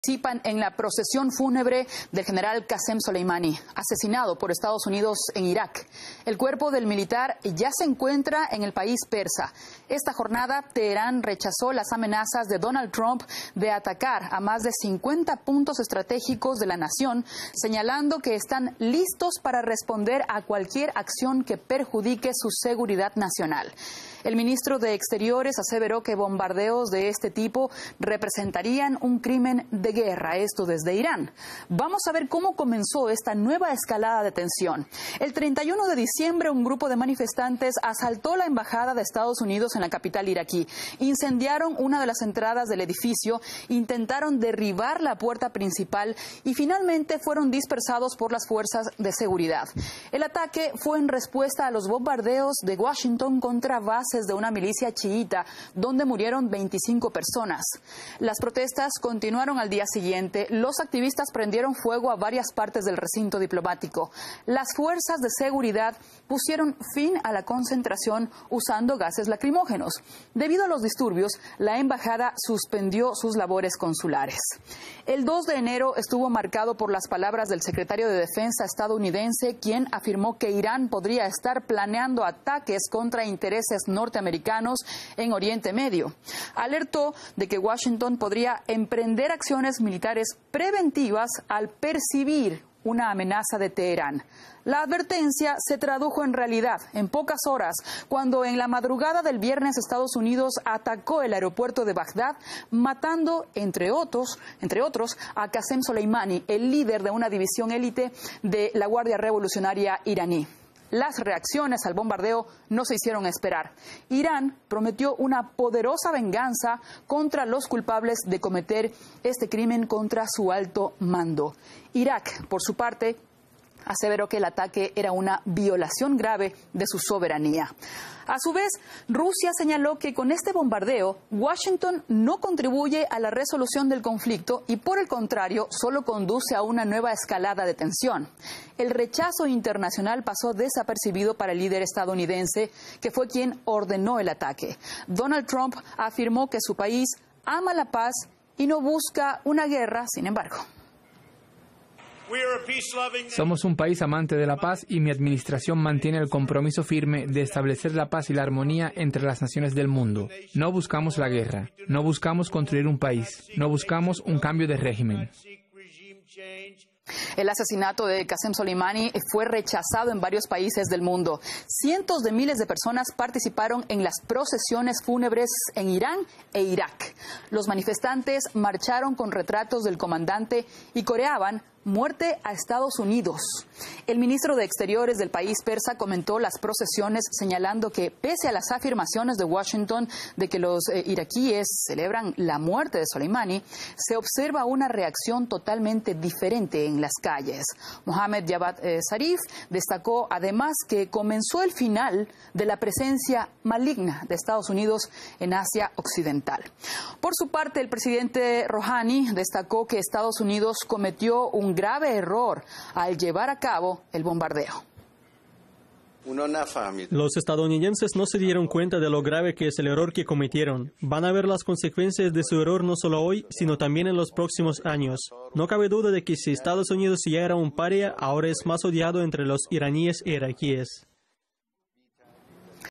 Participan en la procesión fúnebre del general Qasem Soleimani, asesinado por Estados Unidos en Irak. El cuerpo del militar ya se encuentra en el país persa. Esta jornada, Teherán rechazó las amenazas de Donald Trump de atacar a más de 50 puntos estratégicos de la nación, señalando que están listos para responder a cualquier acción que perjudique su seguridad nacional. El ministro de Exteriores aseveró que bombardeos de este tipo representarían un crimen de guerra, esto desde Irán. Vamos a ver cómo comenzó esta nueva escalada de tensión. El 31 de diciembre, un grupo de manifestantes asaltó la embajada de Estados Unidos en la capital iraquí, incendiaron una de las entradas del edificio, intentaron derribar la puerta principal y finalmente fueron dispersados por las fuerzas de seguridad. El ataque fue en respuesta a los bombardeos de Washington contra bases de una milicia chiita, donde murieron 25 personas. Las protestas continuaron al día siguiente. Los activistas prendieron fuego a varias partes del recinto diplomático. Las fuerzas de seguridad pusieron fin a la concentración usando gases lacrimógenos. Debido a los disturbios, la embajada suspendió sus labores consulares. El 2 de enero estuvo marcado por las palabras del secretario de Defensa estadounidense, quien afirmó que Irán podría estar planeando ataques contra intereses norteamericanos en Oriente Medio. Alertó de que Washington podría emprender acciones militares preventivas al percibir una amenaza de Teherán. La advertencia se tradujo en realidad en pocas horas, cuando en la madrugada del viernes Estados Unidos atacó el aeropuerto de Bagdad, matando, entre otros, a Qasem Soleimani, el líder de una división élite de la Guardia Revolucionaria iraní. Las reacciones al bombardeo no se hicieron esperar. Irán prometió una poderosa venganza contra los culpables de cometer este crimen contra su alto mando. Irak, por su parte, aseveró que el ataque era una violación grave de su soberanía. A su vez, Rusia señaló que con este bombardeo, Washington no contribuye a la resolución del conflicto y, por el contrario, solo conduce a una nueva escalada de tensión. El rechazo internacional pasó desapercibido para el líder estadounidense, que fue quien ordenó el ataque. Donald Trump afirmó que su país ama la paz y no busca una guerra, sin embargo. Somos un país amante de la paz y mi administración mantiene el compromiso firme de establecer la paz y la armonía entre las naciones del mundo. No buscamos la guerra, no buscamos construir un país, no buscamos un cambio de régimen. El asesinato de Qasem Soleimani fue rechazado en varios países del mundo. Cientos de miles de personas participaron en las procesiones fúnebres en Irán e Irak. Los manifestantes marcharon con retratos del comandante y coreaban "Muerte a Estados Unidos". El ministro de Exteriores del país persa comentó las procesiones, señalando que pese a las afirmaciones de Washington de que los iraquíes celebran la muerte de Soleimani, se observa una reacción totalmente diferente en las calles. Mohammad Javad Zarif destacó además que comenzó el final de la presencia maligna de Estados Unidos en Asia Occidental. Por su parte, el presidente Rouhani destacó que Estados Unidos cometió un grave error al llevar a cabo el bombardeo. Los estadounidenses no se dieron cuenta de lo grave que es el error que cometieron. Van a ver las consecuencias de su error no solo hoy, sino también en los próximos años. No cabe duda de que si Estados Unidos ya era un paria, ahora es más odiado entre los iraníes e iraquíes.